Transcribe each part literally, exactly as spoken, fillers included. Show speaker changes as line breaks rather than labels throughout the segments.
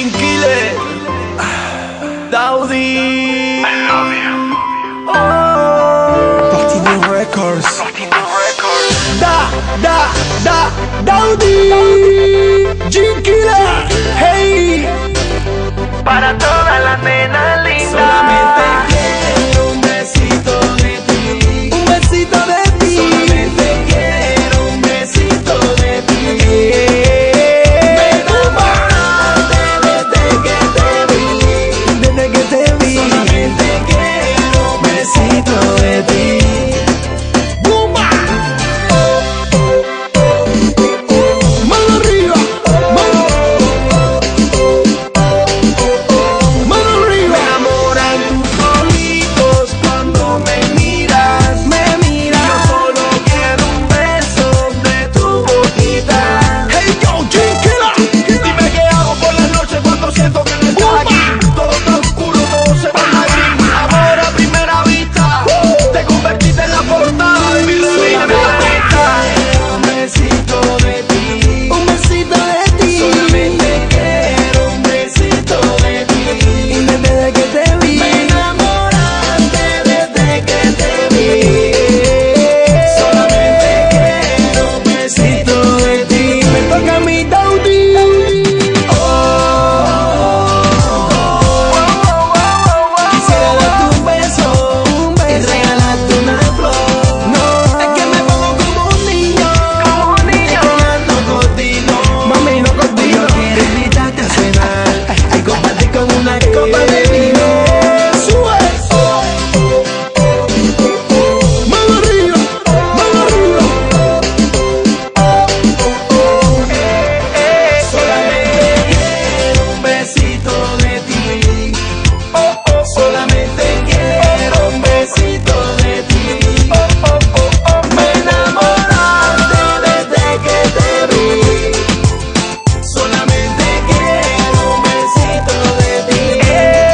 Killer, Daudi Un.
Platinum Records.
Da, da, da, Daudi Un Killer. Hey,
Para todas las nenas lindas.
solamente quiero un besito de ti. Un besito de ti. Solamente quiero un besito de ti. Me enamoraste desde que te vi. Desde que te vi. Solamente quiero un besito de ti. ¡Bumba! Mano arriba, mano. Mano arriba. Me enamoran tus ojitos cuando me miras. Me miras. Yo solo quiero un beso de tu boquita. Hey yo, Un Killer. Dime qué hago por las noches cuando siento que no estás aquí. Todo está oscuro, todo se va a gris. Amor a primera vista. Te convertiste en la portada de mi revista. Un besito de ti. Un besito de ti. Solamente quiero un besito de ti. Y desde que te vi me enamoraste desde que te vi. Solamente quiero un besito de ti. Me toca a mi Daudi. Quisiera darte un beso, un beso y regalarte una flor. No, es que me pongo como un niño, como un niño, ando contigo, mami, no contigo. Yo quiero invitarte a cenar y compartir con una copa de vino. Sube, mano arriba, mano arriba. Solamente quiero un besito de ti. Oh, oh, solamente quiero un besito de ti. Oh, oh, oh, oh. Me enamoraste desde que te vi. Solamente quiero un besito de ti.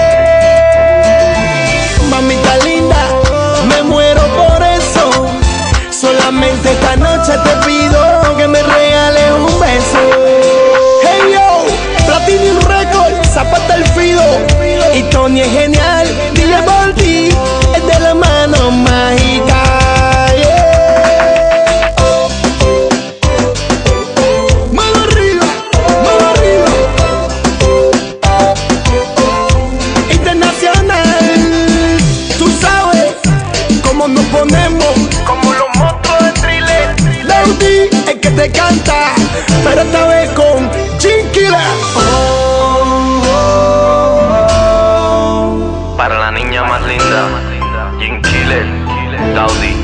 Mamita linda, me muero por eso. Solamente esta noche te pido que me regales un beso. Hey yo, Platinum Records, Zapata el Fido. Y Tony es genial, dile por ti, es de la mano mágica. Yeah. Mano arriba, mano arriba. Internacional, tú sabes cómo nos ponemos.
Como los monstruos de Thriller.
Daudi, el que te canta, pero esta vez con Un Killer.
Para la niña más linda, Un Killer, Daudi.